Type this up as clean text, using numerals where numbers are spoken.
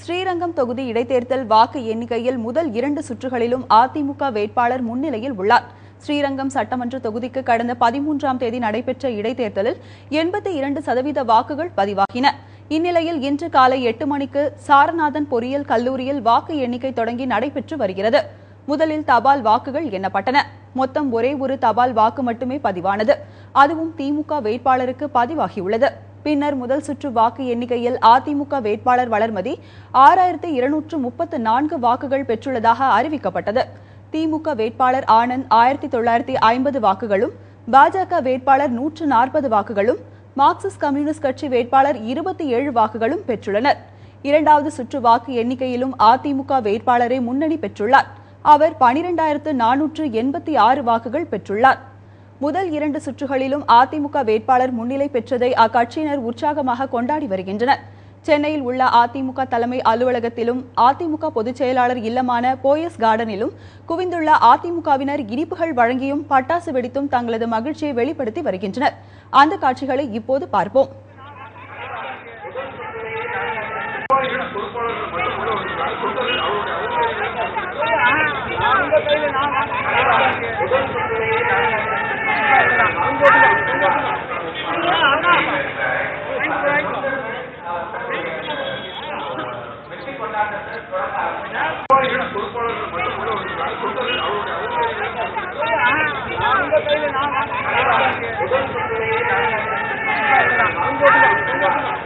ஸ்ரீரங்கம் தொகுதி இடைத்தேர்தல் வாக்கு எண்ணிக்கையில் முதல் 2 சுற்றுகளிலும் அதிமுக வேட்பாளர் முன்னிலையில் உள்ளார். ஸ்ரீரங்கம் சட்டமன்ற தொகுதிக்கு கடந்த 13ஆம் தேதி நடைபெற்ற இடைத்தேர்தலில் 82% வாக்குகள் பதிவாகின. இந்நிலையில் இன்று காலை 8 மணிக்கு சாரநாதன் பொறியியல் கல்லூரியில் வாக்கு எண்ணிக்கை தொடங்கி நடைபெற்று வருகிறது. முதலில் தபால் வாக்குகள் எண்ணப்பட்டன. மொத்தம் ஒரே ஒரு தபால் வாக்கு மட்டுமே பதிவானது. அதுவும் திமுக வேட்பாளருக்கு பதிவாகியுள்ளது. பின்னர் முதல் சுற்று வாக்கு எண்ணிக்கையில் அதிமுக வேட்பாளர் வளர்மதி 6234 வாக்குகள் பெற்றுள்ளதாக அறிவிக்கப்பட்டது. திமுக வேட்பாளர் ஆனந்த் 1950 வாக்குகளும், பாஜக வேட்பாளர் 140 வாக்குகளும், மார்க்சிஸ்ட் கம்யூனிஸ்ட் கட்சி வேட்பாளர் 27 வாக்குகளும் பெற்றுள்ளனர். இரண்டாவது சுற்று வாக்கு எண்ணிக்கையிலும் அதிமுக வேட்பாளரே முன்னணி பெற்றுள்ளார். அவர் 12486 வாக்குகள் பெற்றுள்ளார். முதல் 2 சுற்றுகளிலும் அதிமுக வேட்பாளர் முன்னிலை பெற்றதை அக்கட்சியினர் உற்சாகமாக கொண்டாடி வருகின்றனர். சென்னையில் உள்ள அதிமுக தலைமை அலுவலகத்திலும் அதிமுக பொதுச் செயலாளர் இல்லமான போயஸ் கார்டனிலும் குவிந்துள்ள அதிமுகவினர் இனிப்புகள் வழங்கியும் பட்டாசு வெடித்தும் தங்களது மகிழ்ச்சியை வெளிப்படுத்தி வருகின்றனர். அந்த காட்சிகளை இப்போது பார்ப்போம். நான்